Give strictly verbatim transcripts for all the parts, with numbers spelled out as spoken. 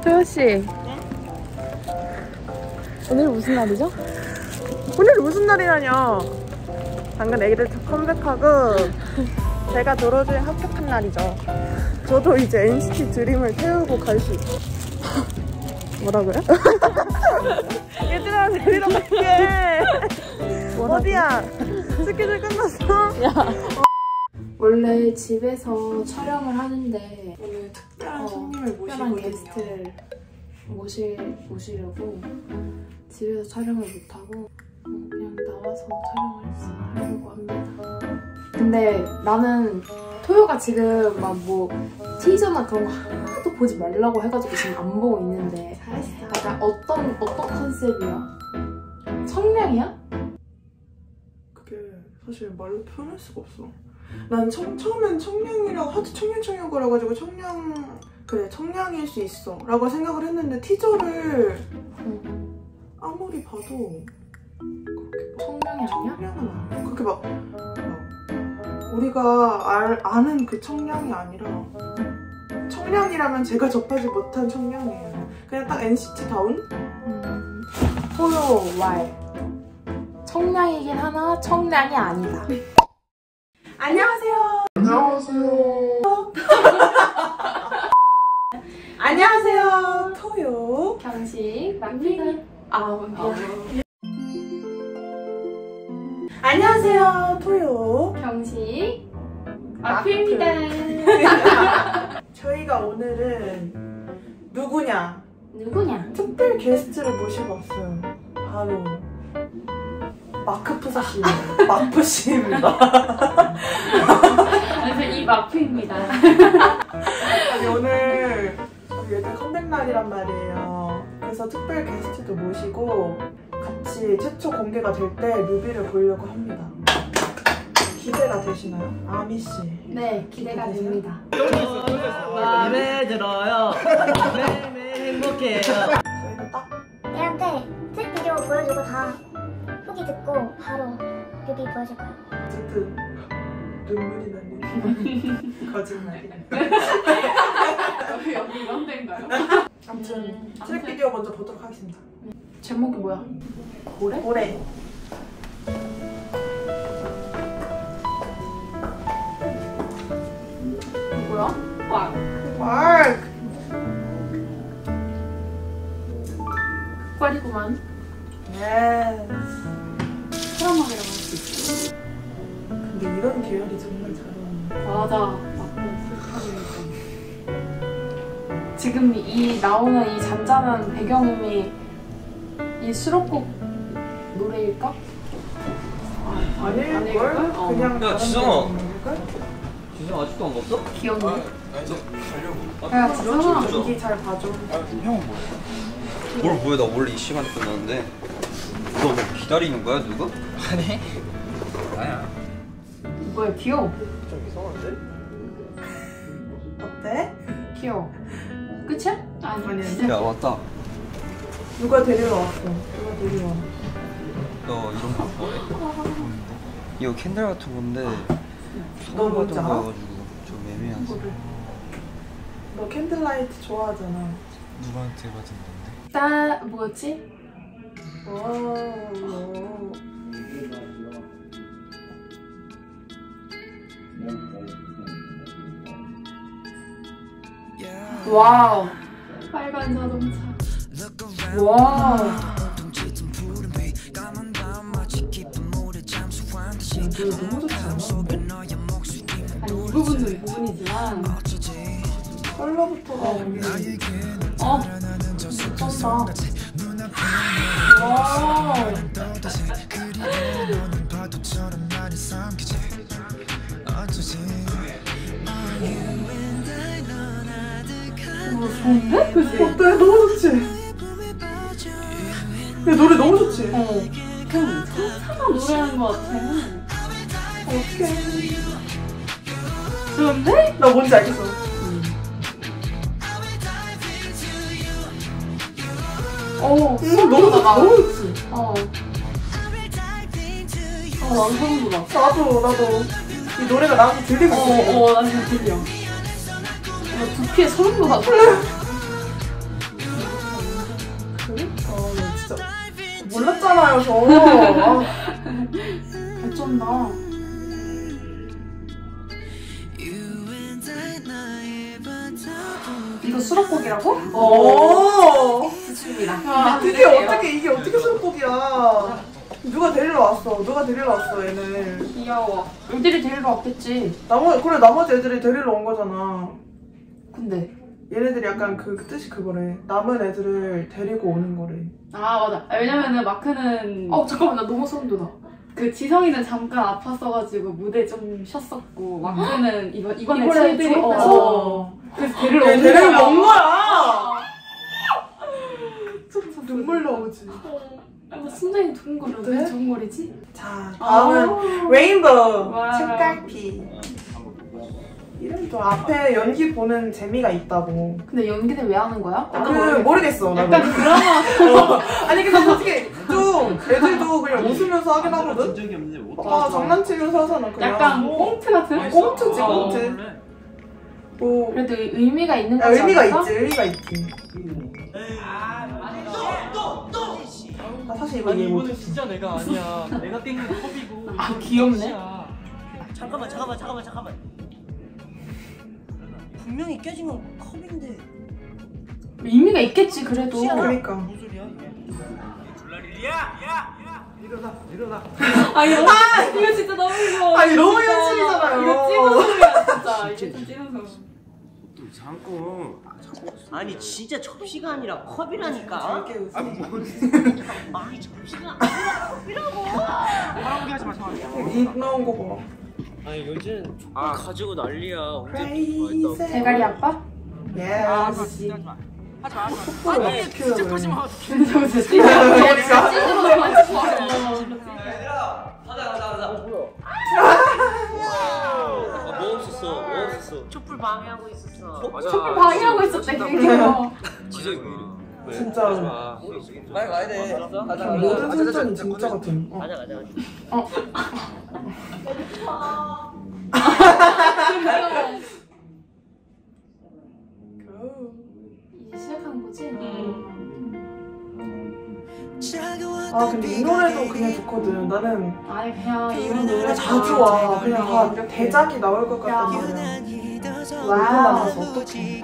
토요씨. 네? 오늘 무슨 날이죠? 오늘 무슨 날이라뇨? 방금 애기들 다 컴백하고 제가 도로주에 합격한 날이죠. 저도 이제 엔시티 드림을 태우고 갈 수 있어. 뭐라고요? 얘들아 데리러 갈게. 어디야? 스케줄 끝났어? 야. 원래 집에서 촬영을 하는데 오늘 특별한 어, 손님을 특별한 모시거든요. 게스트를 모실, 모시려고 집에서 촬영을 못하고 그냥 나와서 촬영을 하려고 합니다. 근데 나는 토요가 지금 막 뭐 티저나 그런 거 하나도 보지 말라고 해가지고 지금 안 보고 있는데 약간 어떤 어떤 컨셉이야? 청량이야? 그게 사실 말로 표현할 수가 없어. 난 청, 처음엔 청량이라고 하도 청량청량 거려가지고 청량 그래 청량일 수 있어 라고 생각을 했는데 티저를 응. 아무리 봐도 그렇게 막 청량이 아니야? 청량은 아니야. 그렇게 막, 막 우리가 알, 아는 그 청량이 아니라 청량이라면 제가 접하지 못한 청량이에요. 그냥 딱 엔시티다운? 음, 토요 왈 청량이긴 하나 청량이 아니다. 안녕하세요. 안녕하세요. 안녕하세요. 토요 경식 막피는 아 미안. 안녕하세요. 토요 경식 막피입니다. 저희가 오늘은 누구냐? 누구냐? 특별 게스트를 모시고 왔어요. 바로 마크 푸사 씨, 마프 씨입니다. 그래서 이 마프입니다. 아니 오늘 우리 얘들 컴백 날이란 말이에요. 그래서 특별 게스트도 모시고 같이 최초 공개가 될 때 뮤비를 보려고 합니다. 기대가 되시나요? 아미 씨. 네, 기대가 됩니다. 마음에 들어요. 매일매일 행복해요. 저희는 딱 얘한테 책 비디오 보여주고 다 후기 듣고 바로 뮤비 보여줄 거예요. 어쨌든 눈물이 나는 거짓말이. 여기 이런 데인가요? 아무튼 책 비디오 먼저 보도록 하겠습니다. 제목이 뭐야? 고래? 올해 뭐야? 와. 마크. 꽈리구만. 예스. 사람학이라고 할 수 있어. 근데 이런 계열이 정말 잘 어울려. 맞아. 나쁜 슬퍼. 지금 이 나오는 이 잔잔한 배경음이 이 수록곡 노래일까? 아닐걸? 어. 그냥 야, 다른 지성아. 내용일걸? 진짜 아직도 안 먹었어? 귀엽네. 아, 야, 지성아. 연기 잘 봐줘. 형은 뭐야? 뭘 뭐야? 나 원래 이 시간에 끝났는데 너 뭐 기다리는 거야 누구? 아니 아니야. 뭐야, 귀여워. 좀 이상한데? 어때? 귀여워. 끝이야? 아니, 아니, 진짜. 야 왔다. 누가 데리러 왔어? 누가 데리러 왔어? 너 이런 거 좋아해? 이거 캔들 같은 건데 너 처음 뭔지 받은 알아? 거여가지고 좀 애매하지. 너 캔들라이트 좋아하잖아. 누구한테 받은 건데? 따, 뭐였지? 와우. 와우. 빨간 자동차. 와우. 노래 너무 좋지 않아? 아니, 이 부분도 이 부분이지만. 컬러부터가 여기 어. 미쳤다. 와우. 뭐 좋은데? 그치? 어때? 너무 좋지? 야 노래 너무 좋지? 어. 그냥 상상한 노래하는 것 같아. 어떡해. 좋은데? 나 뭔지 알겠어. 어. 응, 너무 좋지? 너무 좋지? 어. 어, 나도 소름 돋아. 나도 나도 이 노래가 나한테 들리고 있어. 어, 어, 나 지금 들려. 나 두피에 소름 돋아. 몰랐잖아요, 저. 어쩐다. 이거 수록곡이라고? 오. 수줍니다. 아, 이게 어떻게 이게 어떻게 수록곡이야? 누가 데리러 왔어? 누가 데리러 왔어, 얘는? 귀여워. 애들이 데리러 왔겠지. 나머 그래 나머지 애들이 데리러 온 거잖아. 근데 얘네들이 약간 그, 그 뜻이 그거래. 남은 애들을 데리고 오는 거래. 아 맞아. 아, 왜냐면은 마크는 어 잠깐만 나 너무 소름 돋아. 그 지성이는 잠깐 아팠어가지고 무대 좀 쉬었었고 마크는 이번 이번에 이번에 칠들이 졸업해서? 어, 그래서 데리러 얘 온 데리러 거야. 온 거야. 눈물 나오지. 어, 순전히 두근거려. 왜 네? 두근거리지? 자, 다음은 레인보우 와. 책갈피. 이름도 앞에 연기 보는 재미가 있다고. 근데 연기는 왜 하는 거야? 그 모르겠어. 나도. 약간 드라마 아니 근데 솔직히 좀 애들도 그냥 웃으면서 하긴 하거든. 적이 없는데 못 아 장난치면서 하잖아 그냥. 약간 꽁트 같은? 꽁트지 어. 꽁트. 뭐 그래도 의미가 있는 야, 거지 의미가 않을까? 있지 의미가 있지. 나 사실 이거 아니 이해 이거는 못했어. 진짜 내가 아니야. 내가 땡긴 컵이고. 아, 귀엽네. 야 잠깐만 잠깐만 잠깐만 잠깐만 분명히 깨진 건 컵인데 의미가 있겠지 그래도. 그러니까. 무슨 소리야 이게? 일어나 일어나. 아 이거 이거 진짜 너무 무서워. 아니 너무 진짜. 현실이잖아요. 이거 찌는 소리야 진짜. 이게 좀 찌는 소리. 잠깐. 아니 진짜 접시가 아니라 컵이라니까 되게 웃어. 아니 접시가 아니라 컵이라고 하지 마 잠깐. 입 나온 거 봐. 아니 요즘 족발 가지고 난리야 Crazy. 대가리 아빠? 예스. 아니 진짜 보지 마. 근데 저거 진짜 찌는 진짜? 찌는 같이 봐. 얘들아 가자 가자 가자 뭐 없었어 뭐 없었어 촛불 방해하고 있었어 촛불 방해하고 있었대 그거. 지적이 왜 이래 진짜 빨리 가야 돼 가자 모든 설정이 진짜 같은. 어. 가자 가자 이제 시작하는 거지? 아 근데 이 노래도 그냥 좋거든. 나는 아니 그냥 이런 노래 자주 와. 그냥 다 대작이 나올 것 같단 말이야. 와우. 어떡해.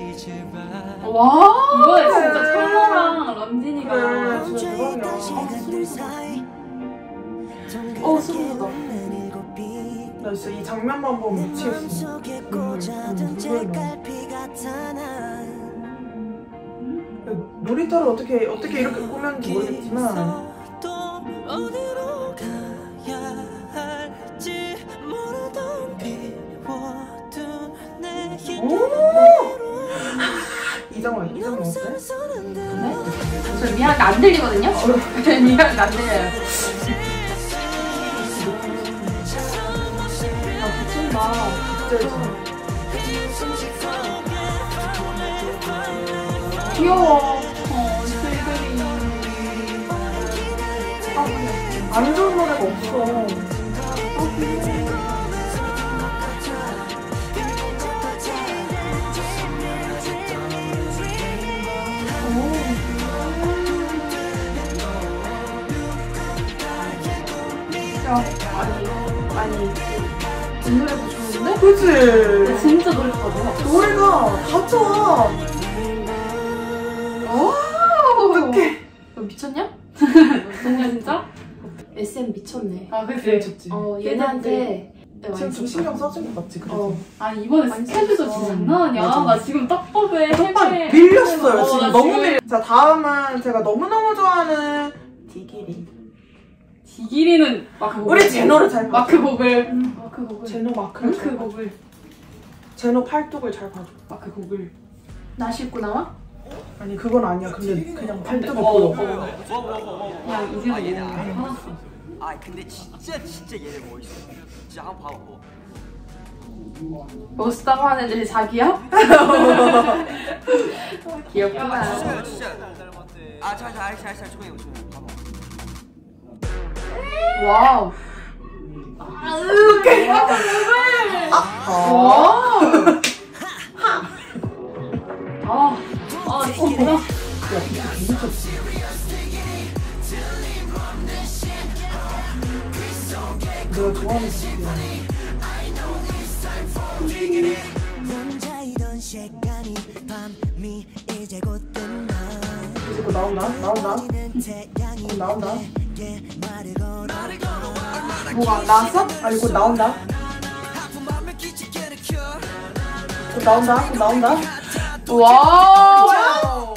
와 이번에 진짜 철로랑 런진이가 그래 진짜 대박이야. 어 소름 돋아. 나 진짜 이 장면만 보면 미치겠어. 눈물, 눈물 나. 놀이터를 어떻게 어떻게 이렇게 꾸몄는지 모르겠지만 이정원 이정원 어때? 네? 저 미안한데 안 들리거든요? 미안한데 안 들려요. 아 미친다. 진짜 귀여워. 어 실들이 안 좋은 노래가 없어. 야 아니 아니 이 노래도 좋은데? 그치? 진짜 노래 좋아. 노래가 다 좋아. 어떡해. 너 미쳤냐? 미쳤냐 진짜? 에스엠 미쳤네. 아 그치. 미쳤지. 어 얘네한테 지금 좀 신경 써준 거 맞지? 그래서. 어. 아니 이번에 많이 스케줄도 썼어. 진짜 장난 아니야. 맞아. 나 지금 떡밥에 떡밥 햄에 밀렸어요. 어, 지금 나 너무 밀. 자 다음은 제가 너무 너무 좋아하는 디기리. 디기리는 마크 곡을 우리 제노를 잘 봐줘. 마크 곡을 마크 곡을 제노 마크를 마크 잘 봐줘. 곡을 제노 팔뚝을 잘 봐줘. 마크 곡을 나 싣고 나와? 아니 그건 아니야. 근데 그냥 팔뚝을 어, 보여. 어. 그냥 이제는 너무 화났어. 아 근데 진짜 진짜 얘네 멋있어 진짜 한번 봐봐 멋있다고 하는 애들이 자기야? 귀엽구나. 진짜 진짜 아잘 잘 알지 알지 조용히 해 조용히 해 봐봐 와우. 아. 아, 아, 어, 뭐야? 내가 좋아하는 스타일이야. 이제 곧 나온다? 나온다? 곧 나온다? 뭐가 나왔어? 아니 곧 나온다? 곧 나온다? 곧 나온다? 와우.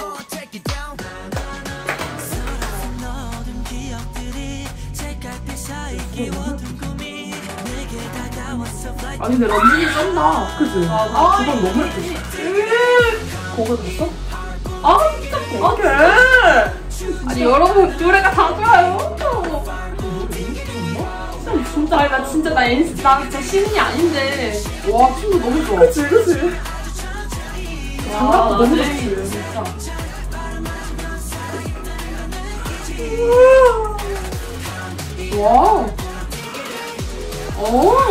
아니 근데 런쥔이 쩐다. 그치? 아, 그건 너무 예쁘지? 그거 들었어? 아 진짜 어떡해! 아니 여러분 노래가 다 좋아요. 진짜 아니 나 진짜 나 엔씨 나 진짜 신인이 아닌데 와 춤도 너무 좋아. 그치 그치? 장갑도 와, 너무 나 좋지. 진짜. 와우. 오.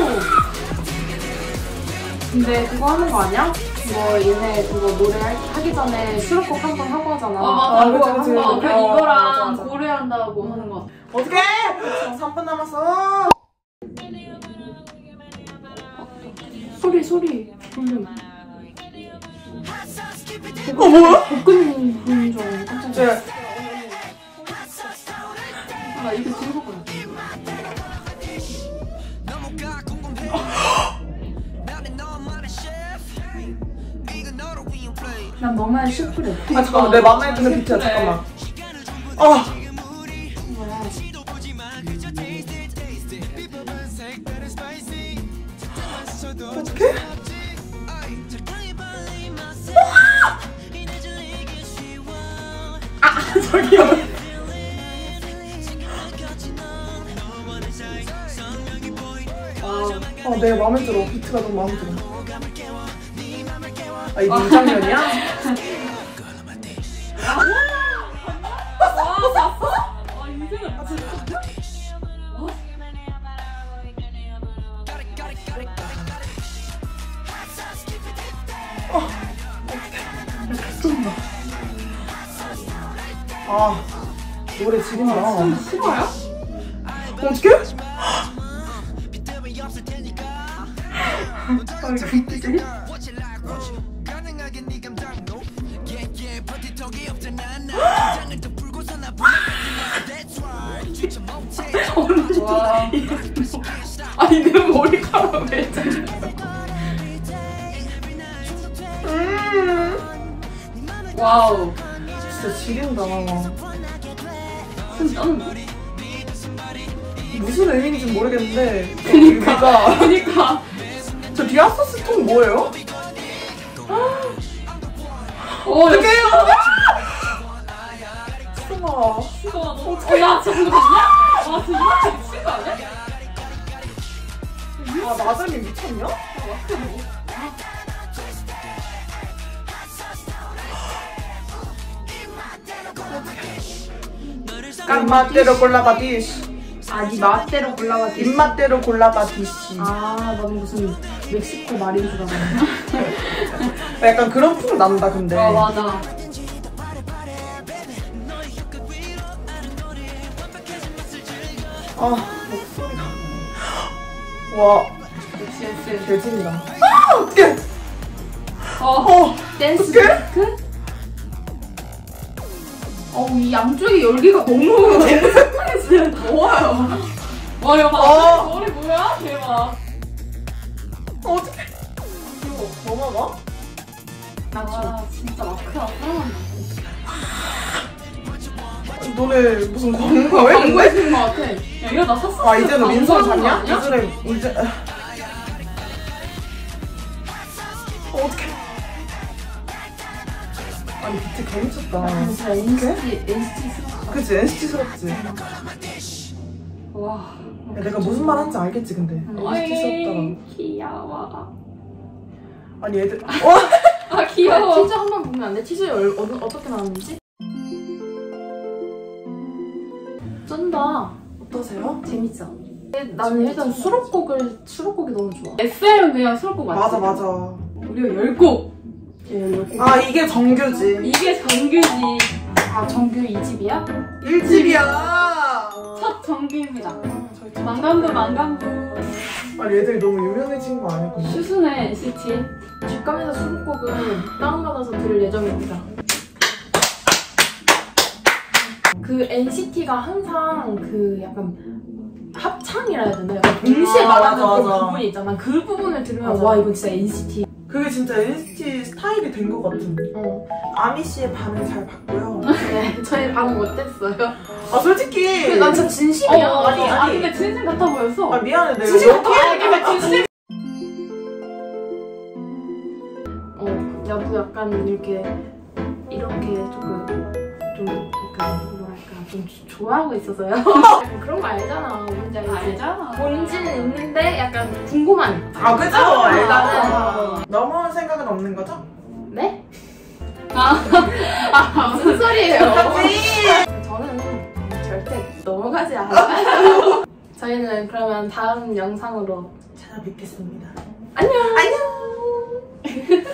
근데 그거 하는 거 아니야? 뭐 얘네 그거 노래 하기 전에 수록곡 한 번 하고 하잖아. 어, 맞아. 아, 그치, 그치. 어, 그 어, 이거랑 맞아, 맞아. 고래한다고 하는 거. 어떡해! 삼 분 남았어! 소리 소리. 볼륨. 어 뭐야? 복근 보는 줄 알고 깜짝 쟤 놀랐어. 나 이거 들고 거야. 난 너만 슈프래. 아 잠깐만 내 맘에 드는 비트야 잠깐만. 아! 어떡해? 아! 저기요. 아, 아, 내 맘에 들어. 비트가 너무 마음에 들어. 아, 이게 이 장면이야? 아, 노래 지린다. 아, 싫어요? 어떡해? 아, 이거 비트지? 와. 아니 내 머리카락 왜 잘라? 음. 와우. 진짜 지린다. 진짜 짠. 무슨 의미인지 모르겠는데. 그니까. 그니까. 저 디아소스 통 뭐예요? 어, 어떡해요? 수마. 어, 야, 저거 봤냐? 와, 진짜 미친 거 아니야? 아, 나들이 미쳤냐? 입맛대로 골라봐 디시. 아, 네 맛대로 골라봐. 입맛대로 골라봐 디시. 아, 나는 무슨 멕시코 말인 줄 알았네. 약간 그런 풍 난다 근데. 아, 맞아. 아, 목소리가. 와, 역시 역시. 개진이다. 아, 어떡해! 어, 어, 댄스 어떡해? 브레이크? 어우, 이 양쪽의 열기가 너무 너무 스트레스 더워요. 와, 여봐. 어. 머리 뭐야? 대박. 어떡해. 이거 뭐 먹어? 아, 진짜 마크야. 사랑한다. 너네 무슨 광고야? 광고에 쓰는 거 같아. 야, 이거 나 샀어. 아, 이제는 민선 잤냐? 이제는, 이제. 어, 어떡해. 아니, 비트 개 미쳤다. 진짜 엔시티, 엔시티스럽다. 그치, 엔시티스럽지. 와. 야, 내가 무슨 말 하는지 알겠지, 근데. 엔시티스럽다가. 어이, 귀여워. 아니, 애들. 어? 아, 귀여워. 티저 한 번 보면 안 돼? 티저 어, 어떻게 나왔는지? 쩐다. 어떠세요? 재밌죠? 나는 일단 수록곡을, 수록곡이 너무 좋아. 에스엠은 그냥 수록곡 맞지? 맞아, 맞아. 우리가 열 곡! 예, 열 곡. 아, 이게 정규지. 이게 정규지. 아, 정규 이 집이야? 일 집이야. 첫 정규입니다. 저희 참- 망간부, 망간부. 아니 얘들이 너무 유명해진 거 아니야? 근데? 수수네, 엔시티. 직감에서 수록곡은 다운받아서 들을 예정입니다. 그 엔시티가 항상 그 약간 합창이라 해야 되나? 약간 동시에 아, 말하는 맞아, 그 맞아. 부분이 있잖아. 그 부분을 들으면 맞아. 와 이건 진짜 엔시티. 그게 진짜 엔시티 스타일이 된 것 같은. 어. 아미 씨의 반응 잘 봤고요. 네, 저희 반응 어땠어요? 아 솔직히. 근데 난 진짜 진심이야. 어, 아니, 아니, 아니. 아니, 근데 진심 같아 보였어. 아 미안해 내가. 진심 이렇게 같아. 아니, 근데 했다가- 진심. 어, 나도 약간 이렇게 이렇게 조금 좀 약간 뭐랄까 좀 좋아하고 있어서요. 약간 그런 거 알잖아. 뭔지 알지? 알잖아. 뭔지는 있는데 약간 궁금한. 아 그죠? 나는 일단은 넘어온 생각은 없는 거죠? 네? 아, 아, 무슨 소리예요? 저는 절대 넘어가지 않아요. 저희는 그러면 다음 영상으로 찾아뵙겠습니다. 안녕. 안녕.